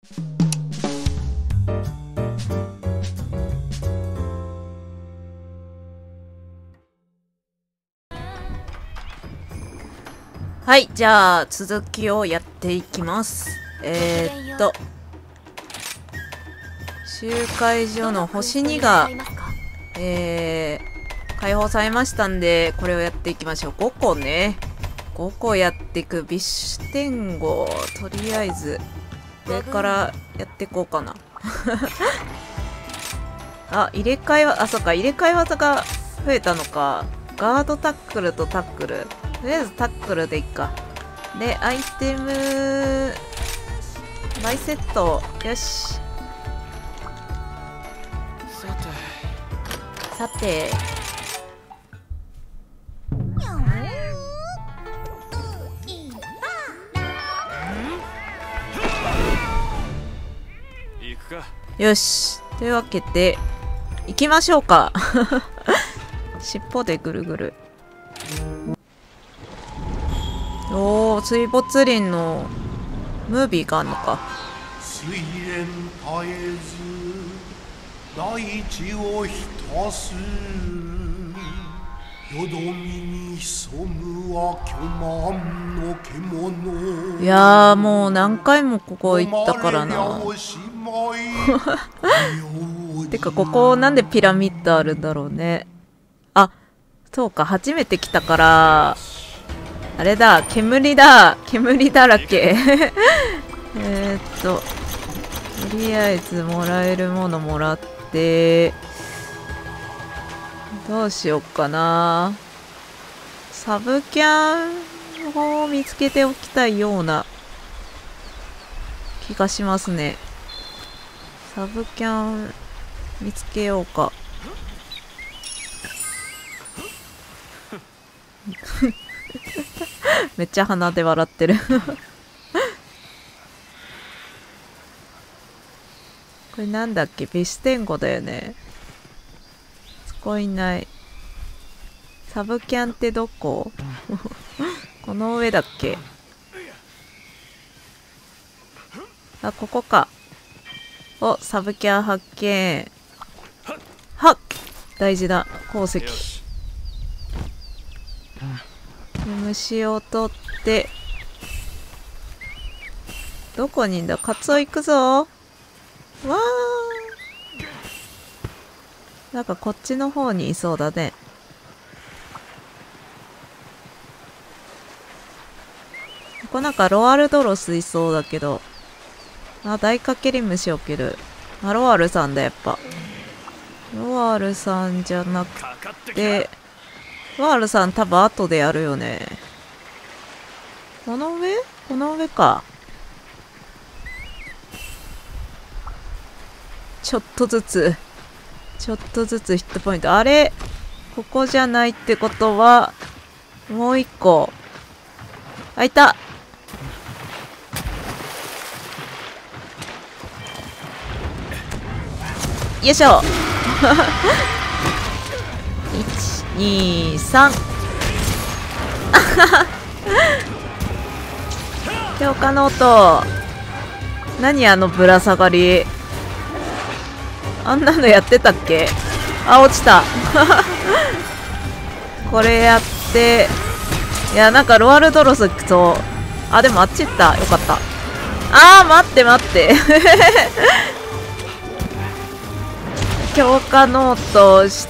はい、じゃあ続きをやっていきます。集会所の星2が解放されましたんで、これをやっていきましょう。5個ね。5個やっていく。ビッシュテンゴ、とりあえず上からやっていこうかな。あ、入れ替えは、あ、そっか、入れ替え技が増えたのか。ガードタックルとタックル。とりあえずタックルでいっか。で、アイテム、バイセット。よし。さて。よし。というわけで、行きましょうか。尻尾でぐるぐる。おー、水没林のムービーがあるのか。 水蓮絶えず大地を浸すよどみに潜むは巨万の獣。 いやー、もう何回もここ行ったからな。てか、ここなんでピラミッドあるんだろうね。あ、そうか、初めて来たから、あれだ、煙だ、煙だらけ。とりあえずもらえるものもらって、どうしよっかな。サブキャンを見つけておきたいような気がしますね。サブキャン見つけようか。めっちゃ鼻で笑ってる。これなんだっけ、ビステンゴだよね。そこいない。サブキャンってどこ？この上だっけ？あ、ここか。お、サブキャン発見。はっ！大事だ。鉱石。で、虫を取って、どこにいんだ？カツオ行くぞ。わー。なんかこっちの方にいそうだね。ここなんかロアルドロスいそうだけど。あ、大かけり虫を切る。あ、ロアルさんだ、やっぱ。ロアルさんじゃなくて、ロアルさん多分後でやるよね。この上？この上か。ちょっとずつヒットポイント。あれ？ここじゃないってことは、もう一個。あ、いた！よいしょ。1、2、3。強化ノート。何あのぶら下がり。あんなのやってたっけ？あ、落ちた。これやって、いや、なんかロアルドロスと、あ、でもあっち行った。よかった。あー、待って待って。強化ノートして、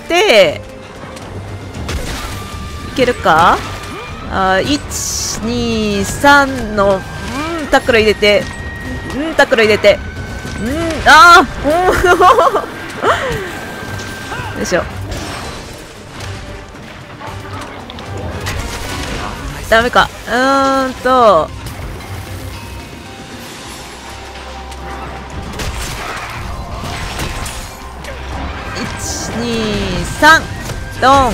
いけるか？あ、1、2、3の、タックル入れて、タックル入れて、あーよいしょ。ダメか。1、2、3、ドン。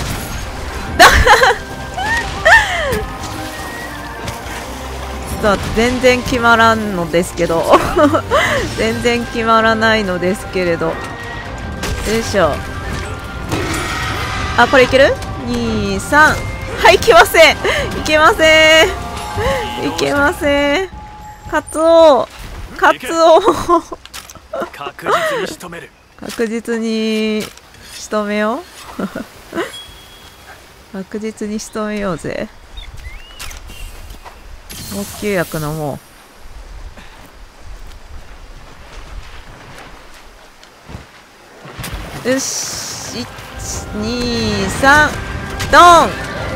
全然決まらんのですけど。全然決まらないのですけれど。よいしょ。あ、これいける？ 2、3。はい、いけません。いけません。いけません。カツオカツオ確実に仕留める。 確実に仕留めよう確実に仕留めようぜ。応急薬飲もう。よし、123ドン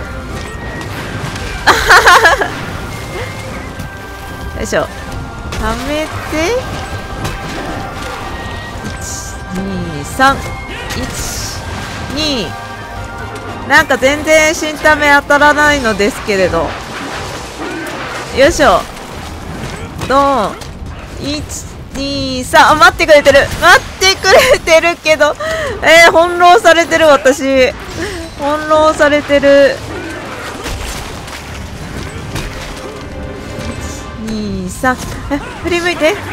よいしょ、はめて12312、なんか全然新ため当たらないのですけれど、よいしょ、ドン123、あ、待ってくれてる、待ってくれてるけど、翻弄されてる、私翻弄されてる。123、振り向いて、ちょ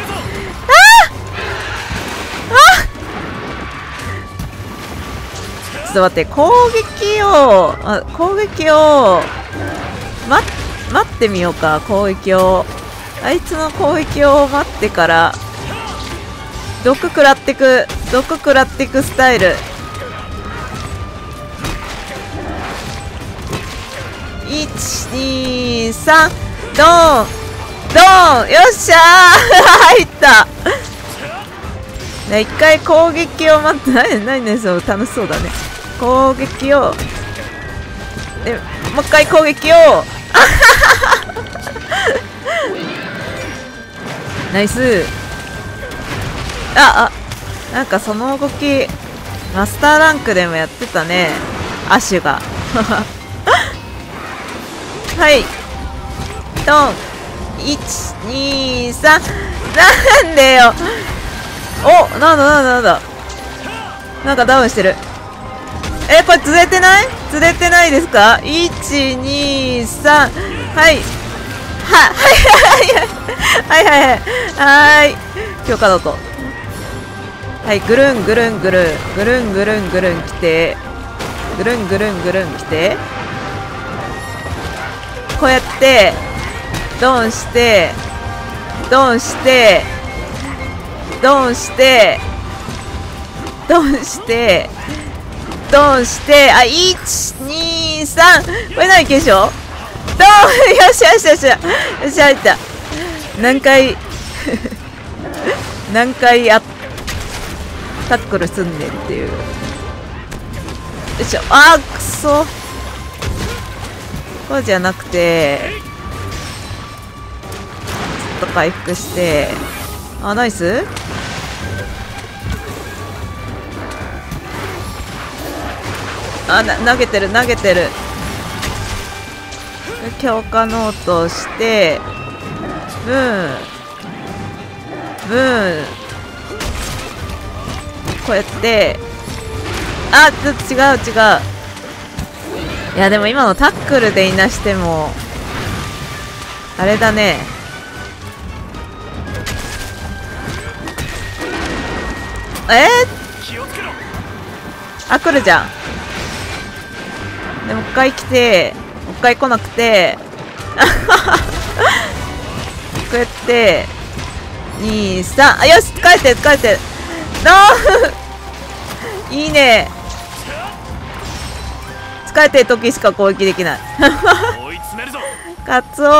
っと待って、攻撃を待ってみようか。攻撃を、あいつの攻撃を待ってから毒食らってくスタイル。123ドンドン、よっしゃー入ったね、一回攻撃を待って、何そう、楽しそうだね。攻撃をでもう一回攻撃をナイス。なんかその動きマスターランクでもやってたね、アシュがはいドン123、なんでよ、お、なんだなんかダウンしてる。これずれてないですか。123、はい強化だと、はい、ぐるん来て、来て、こうやってドンして、あ、123、これ何でしょ。ドン、よし、入った。何回タックルすんねんっていう。よいしょ、あーくそ、こうじゃなくて、ちょっと回復して、あ、ナイス。あ、投げてる。強化ノートをして、ブーン、こうやって、あ、違う。いやでも今のタックルでいなしてもあれだね。あ、来るじゃん。でもう一回来て、もう一回来なくてこうやって2、3、あ、よし、疲れていいね。疲れてる時しか攻撃できないカツオ、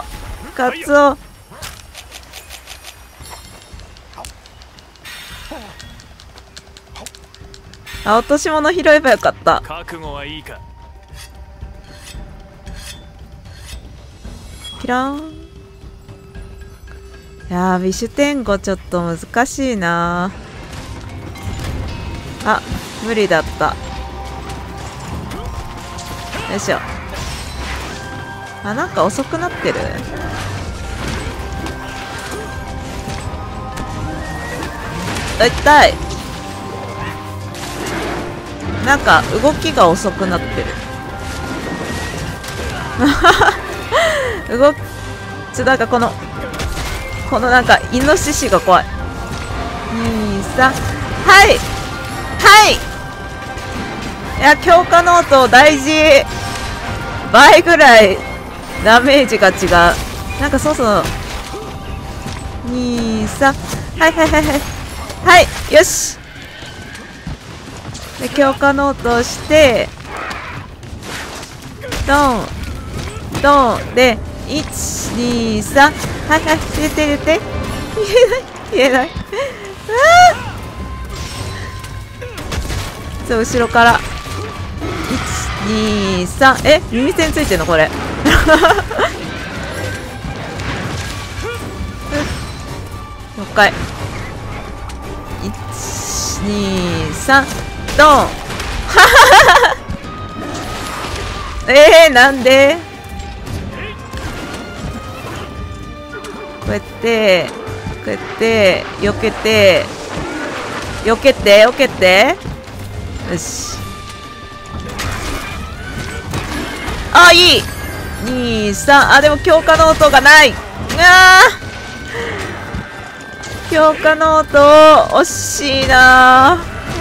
あ、落とし物拾えばよかった。 覚悟はいいか。 ピラーン。いやー、ビシュテンゴちょっと難しいな。あ、無理だった。よいしょ。あ、なんか遅くなってる。痛い。なんか動きが遅くなってるなんかこのなんかイノシシが怖い。2、3、はいいや、強化ノート大事。倍ぐらいダメージが違う。なんかそう2、 123はいはいはいはいはいよしで強化ノートをしてドンドンで123はいはい入れて入れて言えないそう後ろから123え耳栓ついてんのこれもう一回123ドンなんでこうやってこうやって避けて避けて避けてよしあいい23あでも強化ノートがない強化ノート惜しいな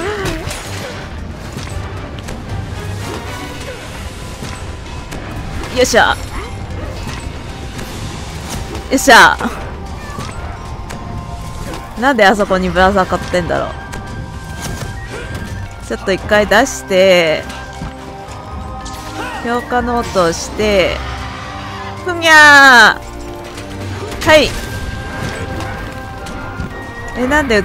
よっしゃよっしゃなんであそこにぶら下がってんだろうちょっと一回出して強化ノートをしてふにゃーはいなんで映った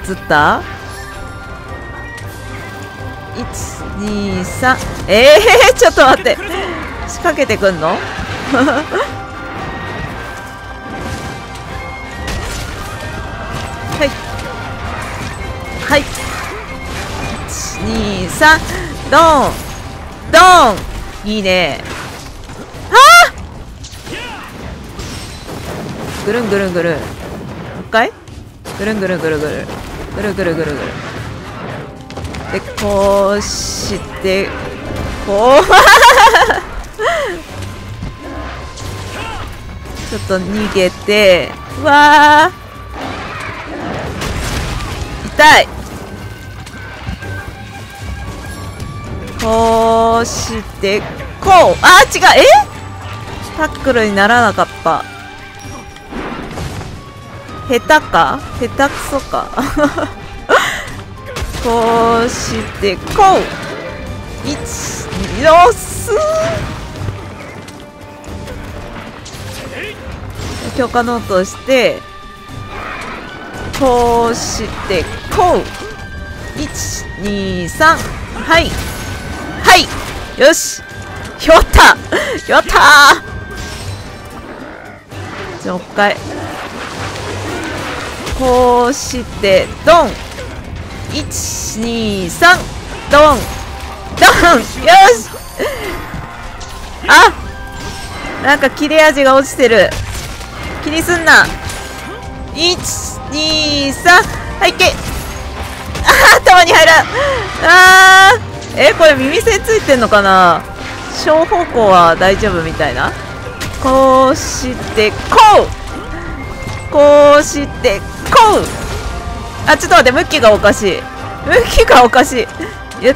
?123 ちょっと待って仕掛けてくんのはいはい123ドンドンいいねぐるんぐるんぐるんもう一回ぐるんぐるんぐるぐるぐるぐるぐるぐるでこうしてこうちょっと逃げてうわー痛いこうしてこうあー違うタックルにならなかった下手か下手くそかこうしてこう1よす強化ノートをしてこうしてこう123はいはいよしやったやったーじゃあもう一回こうしてドン123ドンドンよしあなんか切れ味が落ちてる気にすんな123はいけ頭に入らんこれ耳栓ついてんのかな小方向は大丈夫みたいなこうしてこうこうしてこうあちょっと待って向きがおかしい向きがおかしいちょ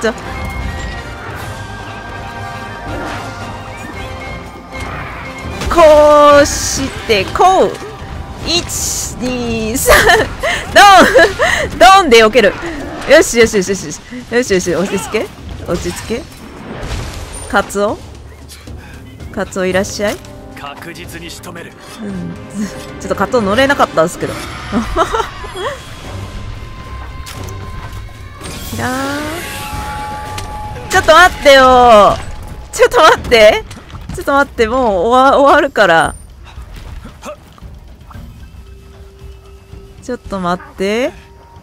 こうしてこう123ドンで避けるよしよしよしよしよしよしよし落ち着け落ち着けカツオいらっしゃい確実に仕留めるちょっとカツオ乗れなかったんですけどキラーちょっと待ってよちょっと待ってちょっと待ってもう終わるからちょっと待って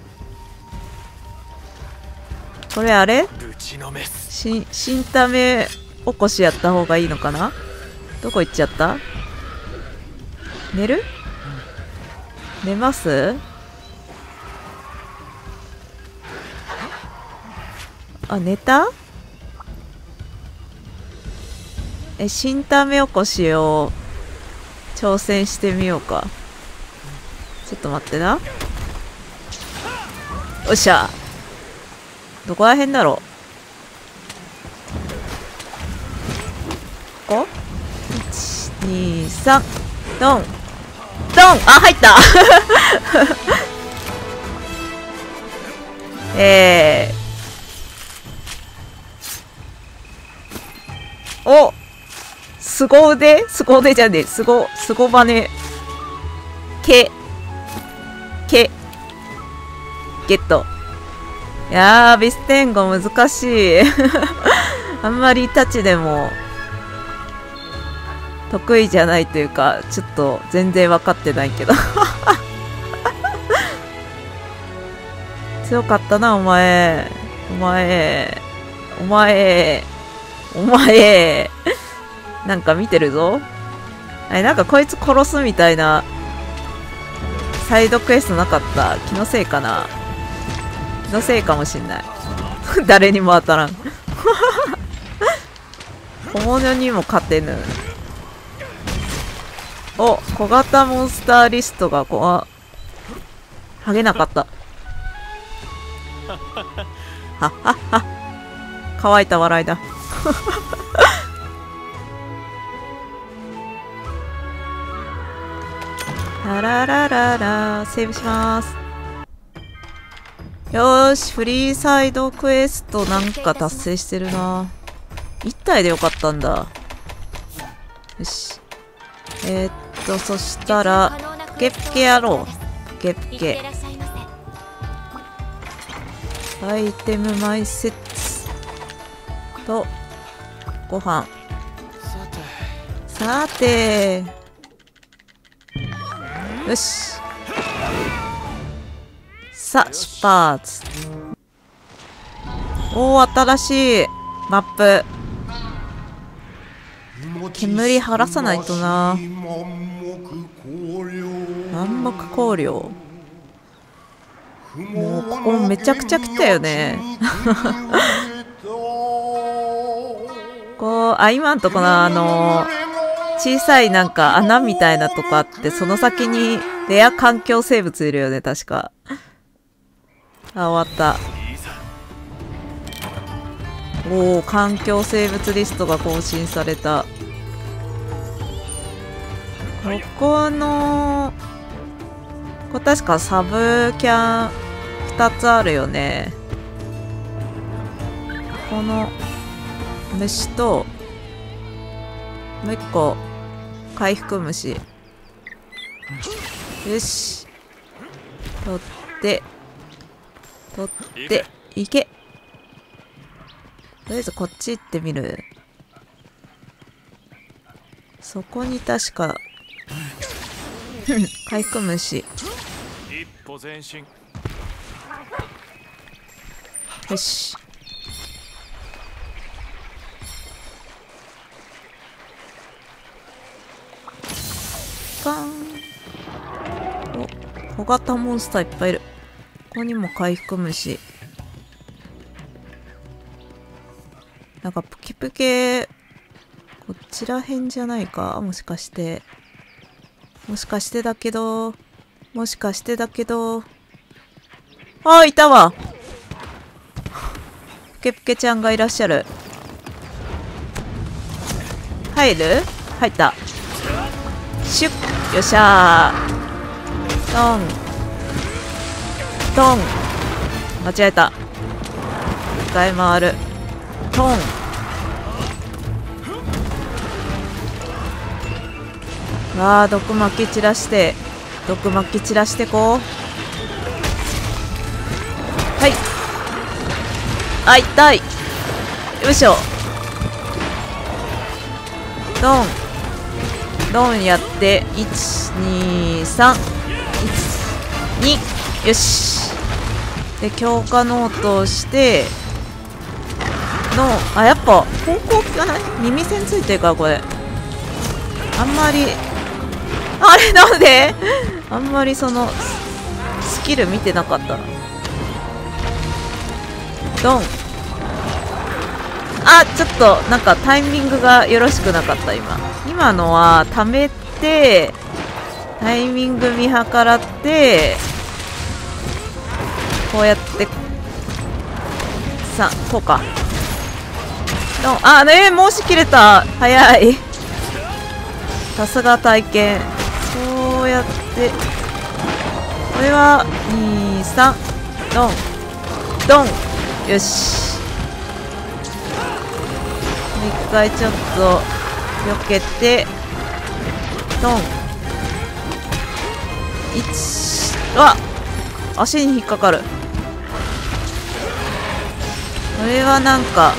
これあれ新ため起こしやった方がいいのかなどこ行っちゃった寝る寝ますあ寝た新ため起こしを挑戦してみようかちょっと待ってなよっしゃどこら辺だろうここ123ドンドン。あ、入ったお、凄腕じゃねえ、凄バネ。ゲット。いやー、ビステンゴ難しい。あんまりタチでも得意じゃないというか、ちょっと全然分かってないけど。強かったな、お前。なんか見てるぞ。なんかこいつ殺すみたいなサイドクエストなかった。気のせいかな。気のせいかもしんない。誰にも当たらん。小物にも勝てぬ。お、小型モンスターリストが剥げなかった。はっはっは。乾いた笑いだ。ラララララ、セーブします。よーし、フリーサイドクエストなんか達成してるな。1体でよかったんだ。よし。そしたら、プケプケやろう。プケプケ。アイテムマイセッツと、ご飯。さて。よし。さあ、出発。おー、新しいマップ。煙晴らさないとな。南北光陵。もうここめちゃくちゃ来たよね。今んとこの小さいなんか穴みたいなとこあって、その先にレア環境生物いるよね、確か。あ、終わった。おお、環境生物リストが更新された。ここ確かサブキャン2つあるよね。この虫ともう一個回復虫。よし、取っていけ。とりあえずこっち行ってみる。そこに確か回復虫。 一歩前進。 よし。ガン。お、小型モンスターいっぱいいる。ここにも回復虫。なんかプケプケ、こちら辺じゃないか、もしかして。もしかしてだけど。あ、いたわ。プケプケちゃんがいらっしゃる。入る？入った。シュッ。よっしゃー。トン。間違えた。一回回る。トン。わあ、毒巻き散らしてこう。はい。あ、痛い。よいしょ。ドンやって、1、2、3、1、2、よし。で、強化ノートをして、あ、やっぱ、方向効かない？耳栓ついてるから、これ。あんまり、あれなんであんまりその、スキル見てなかったな。ドン。あ、ちょっと、なんかタイミングがよろしくなかった、今のは、溜めて、タイミング見計らって、こうやって、こうか。ドン。あ、申し切れた。早い。さすが体験。こうやっで、これは23ドンドン。よし、一回ちょっと避けてドン。1、わっ、足に引っかかる。これはなんか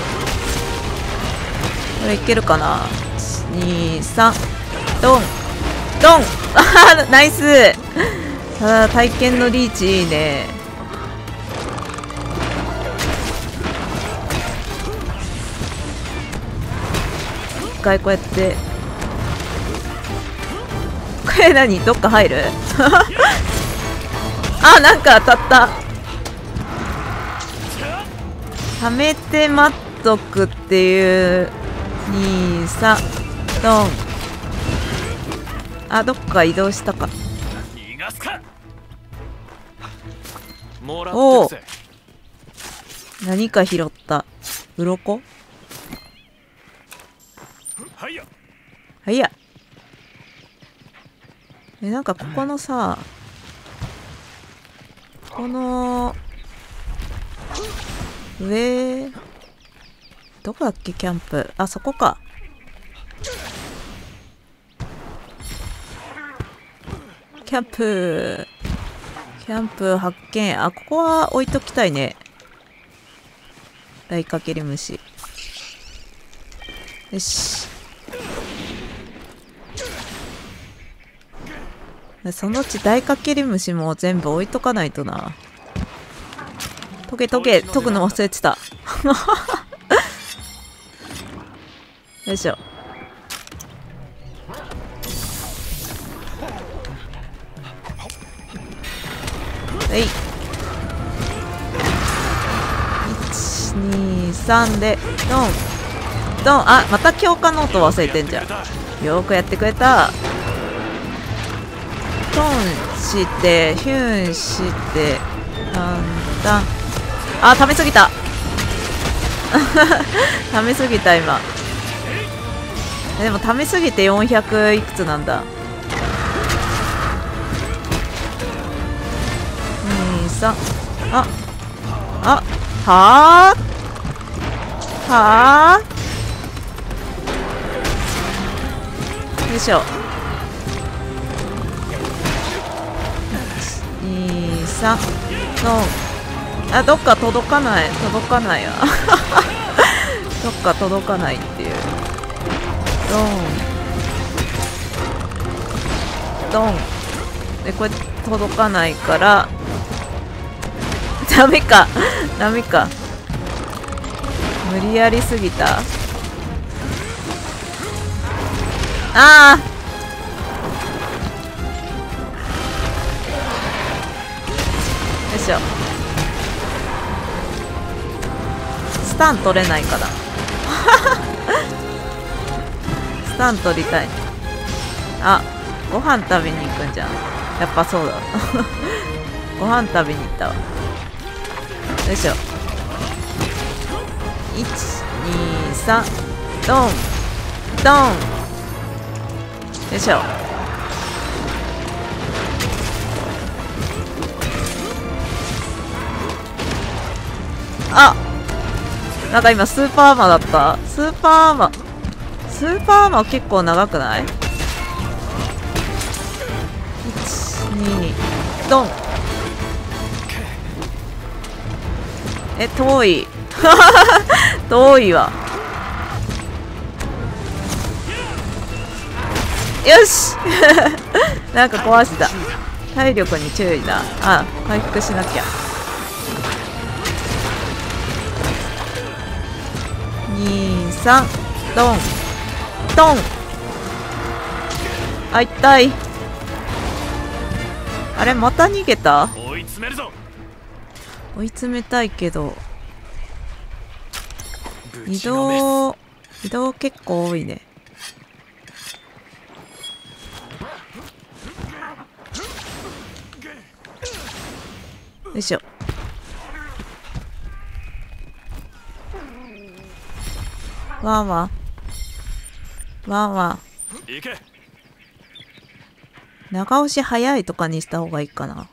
これいけるかな。23ドンドン。あーナイス。体験のリーチいいね。一回こうやってこれ何、どっか入るあ、なんか当たった。はめて待っとくっていう23ドン。あ、どっか移動したか。 逃がすか。もらおお、 ってくぜ。 何か拾った。鱗。 はいや。 はいや。なんかここのさ、この上どこだっけ、キャンプ。あ、そこか。キャンプ発見。あ、ここは置いときたいね。大かけり虫。よし。そのうち大かけり虫も全部置いとかないとな。研ぐの忘れてた。よいしょ。はい。123でドンドン。あ、また強化ノート忘れてんじゃん。よくやってくれた。トンしてヒュンしてだんだん。あ、溜めすぎた。溜めすぎた今。でも溜めすぎて400いくつなんだ。23。ああ、はあはあ。よいしょ。23の、あ、どっか届かないわ。どっか届かないっていう。ドンで、これ届かないからダメか無理やりすぎた。あー、よいしょ。スタン取れないかな。スタン取りたい。あ、ご飯食べに行くんじゃん。やっぱそうだ。ご飯食べに行ったわ。よいしょ。123ドンドン。よいしょ。あ、なんか今スーパーアーマーだった。スーパーアーマー結構長くない？ 1、2ドン。遠い。遠いわ。よし。なんか壊した。体力に注意だ。あ、回復しなきゃ。23ドンドン。あ、痛い。あれ、また逃げた？ 追い詰めるぞ。 追い詰めたいけど移動結構多いね。よいしょ。ワンワンワンワン。 行け。 長押し早いとかにした方がいいかな。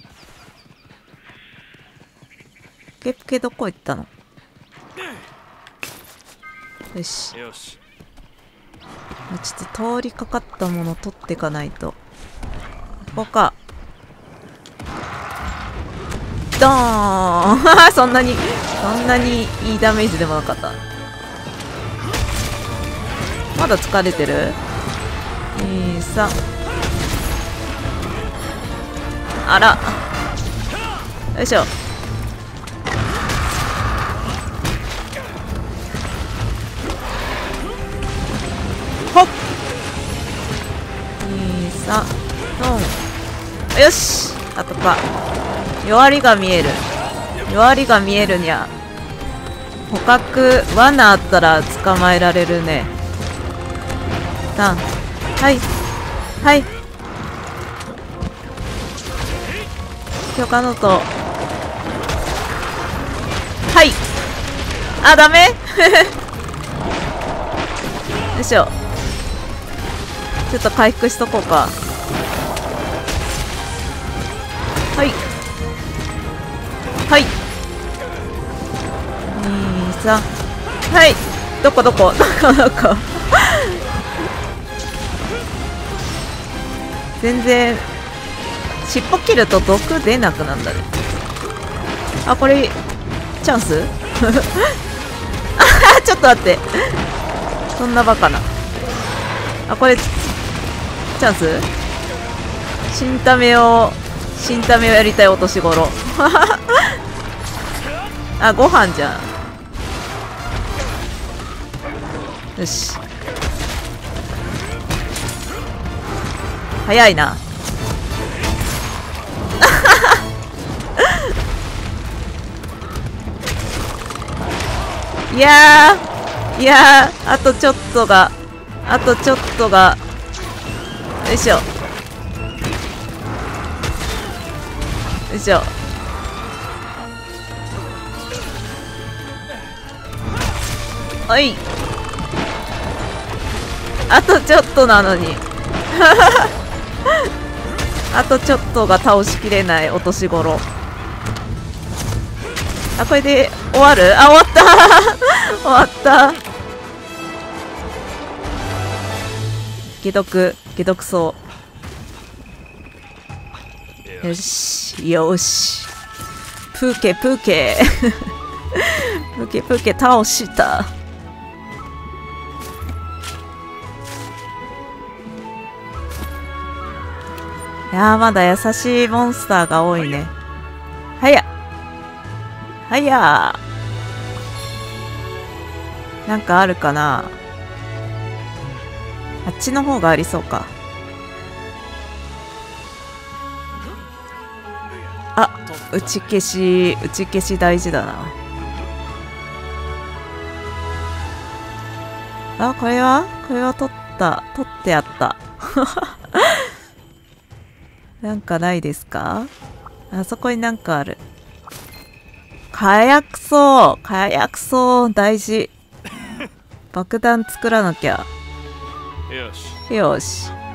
プケプケどこ行ったの？よし。 よし。 ちょっと通りかかったもの取っていかないと。ここか。ドーンそんなにいいダメージでもなかった。まだ疲れてる？ 2、3。あら。よいしょ。ほっ。2、3。4。よし。あとか。弱りが見える。弱りが見えるにゃ。捕獲、罠あったら捕まえられるね。3。はい。はい。許可ノート。はい。あ、ダメよいしょ。ちょっと回復しとこうか。はい。はい。2、3。はい。どこ全然、尻尾切ると毒出なくなんだね。あ、これ、チャンスあ、ちょっと待って。そんなバカな。あ、これ、チャンス新タメをやりたいお年頃。あ、ご飯じゃん。よし。早いな。いやー、あとちょっとが、よいしょ。よいしょ。おい。あとちょっとなのに。あとちょっとが倒しきれないお年頃。あ、これで終わる？あ、終わった終わった。解毒そう。よし、よし。プーケプーケ倒した。いやー、まだ優しいモンスターが多いね。はやなんかあるかな。あっちの方がありそうか。あ、打ち消し大事だな。あ、これは取ってあった。なんかないですか？あそこになんかある。火薬層大事。爆弾作らなきゃ。 よし。 よし。